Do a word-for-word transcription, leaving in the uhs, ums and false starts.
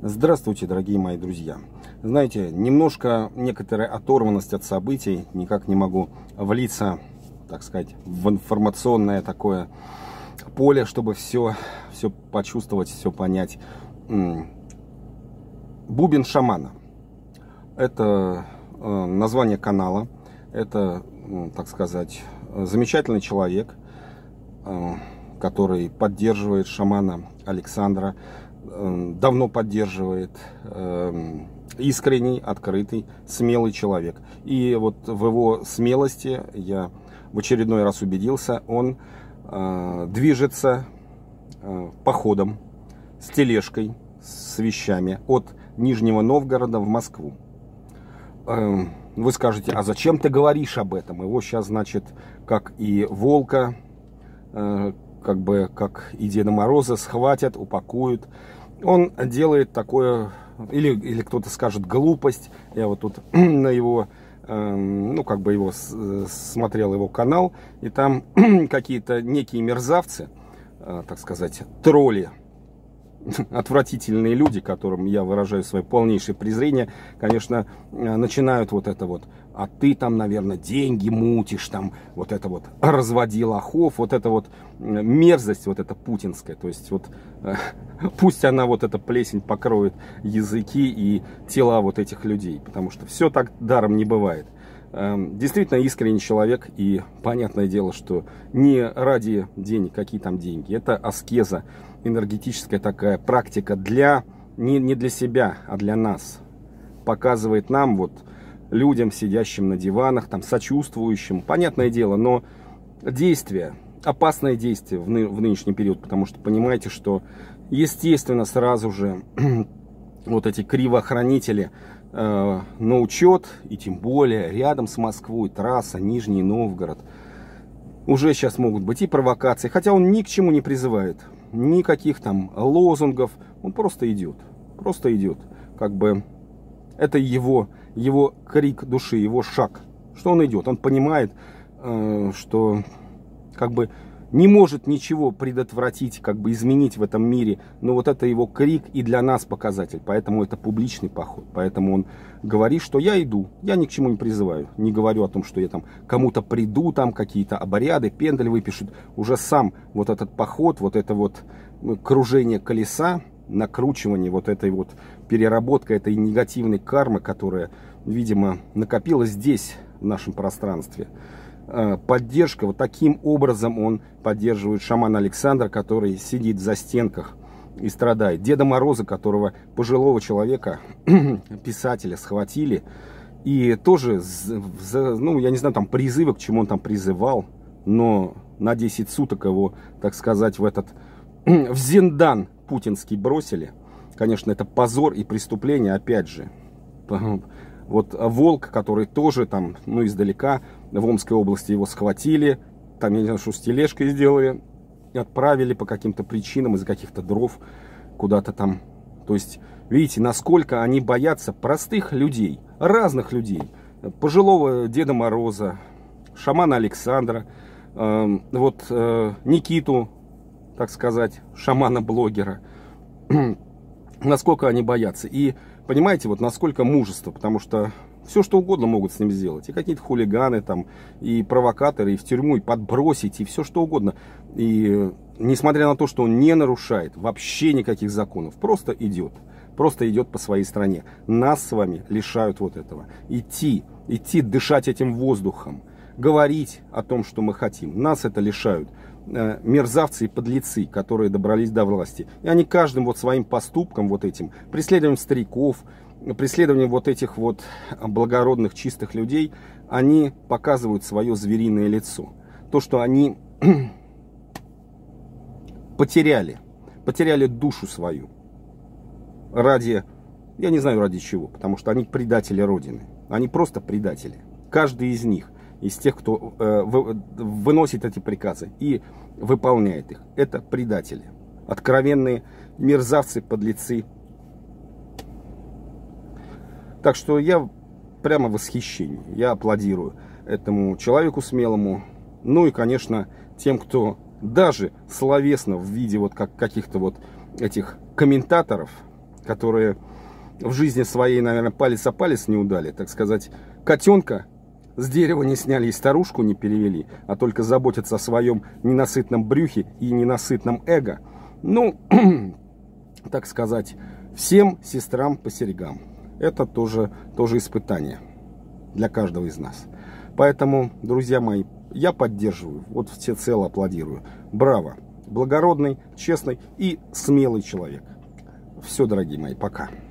Здравствуйте, дорогие мои друзья. Знаете, немножко некоторая оторванность от событий, никак не могу влиться, так сказать, в информационное такое поле, чтобы все, все почувствовать, все понять. Бубен шамана. Это название канала. Это, так сказать, замечательный человек, который поддерживает шамана Александра, давно поддерживает, искренний, открытый, смелый человек. И вот в его смелости я в очередной раз убедился. Он движется походом с тележкой, с вещами от Нижнего Новгорода в Москву. Вы скажете, а зачем ты говоришь об этом? Его сейчас, значит, как и волка, как бы как и Деда Мороза, схватят, упакуют. Он делает такое, или, или кто-то скажет, глупость. Я вот тут на его, ну, как бы его смотрел его канал, и там какие-то некие мерзавцы, так сказать, тролли, отвратительные люди, которым я выражаю свое полнейшее презрение, конечно, начинают вот это вот: а ты там, наверное, деньги мутишь, там вот это вот разводи лохов, вот это вот мерзость, вот эта путинская. То есть вот пусть она вот эта плесень покроет языки и тела вот этих людей, потому что все так даром не бывает. Действительно искренний человек, и понятное дело, что не ради денег, какие там деньги, это аскеза, энергетическая такая практика для, не, не для себя, а для нас. Показывает нам, вот, людям, сидящим на диванах, там, сочувствующим, понятное дело, но действие, опасное действие в, ны, в нынешний период, потому что понимаете, что, естественно, сразу же вот эти кривоохранители э, на учет, и тем более рядом с Москвой, трасса, Нижний Новгород, уже сейчас могут быть и провокации, хотя он ни к чему не призывает, никаких там лозунгов, он просто идет, просто идет, как бы это его, его крик души, его шаг, что он идет, он понимает, э, что как бы не может ничего предотвратить, как бы изменить в этом мире, но вот это его крик и для нас показатель, поэтому это публичный поход, поэтому он говорит, что я иду, я ни к чему не призываю, не говорю о том, что я там кому-то приду, там какие-то обряды, пендель выпишут, уже сам вот этот поход, вот это вот кружение колеса, накручивание вот этой вот переработка этой негативной кармы, которая, видимо, накопилась здесь, в нашем пространстве. Поддержка, вот таким образом он поддерживает шамана Александра, который сидит в застенках и страдает. Деда Мороза, которого, пожилого человека, писателя, схватили, и тоже, ну, я не знаю, там призывы, к чему он там призывал, но на десять суток его, так сказать, в этот, в зиндан путинский бросили. Конечно, это позор и преступление, опять же. Вот волк, который тоже там, ну, издалека, в Омской области его схватили, там, я не знаю, что с тележкой сделали, и отправили по каким-то причинам из-за каких-то дров куда-то там. То есть, видите, насколько они боятся простых людей, разных людей. Пожилого Деда Мороза, шамана Александра, э, вот э, Никиту, так сказать, шамана-блогера. Насколько они боятся. И понимаете, вот насколько мужество, потому что все что угодно могут с ним сделать. И какие-то хулиганы там, и провокаторы, и в тюрьму, и подбросить, и все что угодно. И несмотря на то, что он не нарушает вообще никаких законов, просто идет. Просто идет по своей стране. Нас с вами лишают вот этого. Идти, идти, дышать этим воздухом. Говорить о том, что мы хотим. Нас это лишают э, мерзавцы и подлецы, которые добрались до власти. И они каждым вот своим поступком, вот этим, преследованием стариков, преследованием вот этих вот благородных, чистых людей, они показывают свое звериное лицо. То, что они потеряли, потеряли душу свою. Ради, я не знаю ради чего, потому что они предатели Родины. Они просто предатели. Каждый из них, из тех, кто э, вы, выносит эти приказы и выполняет их, это предатели. Откровенные мерзавцы, подлецы. Так что я прямо в восхищении. Я аплодирую этому человеку смелому. Ну и, конечно, тем, кто даже словесно в виде вот как каких-то вот этих комментаторов, которые в жизни своей, наверное, палец о палец не удали, так сказать, котенка с дерева не сняли и старушку не перевели, а только заботятся о своем ненасытном брюхе и ненасытном эго. Ну, так сказать, всем сестрам по серьгам. Это тоже, тоже испытание для каждого из нас. Поэтому, друзья мои, я поддерживаю, вот всецело аплодирую. Браво! Благородный, честный и смелый человек. Все, дорогие мои, пока.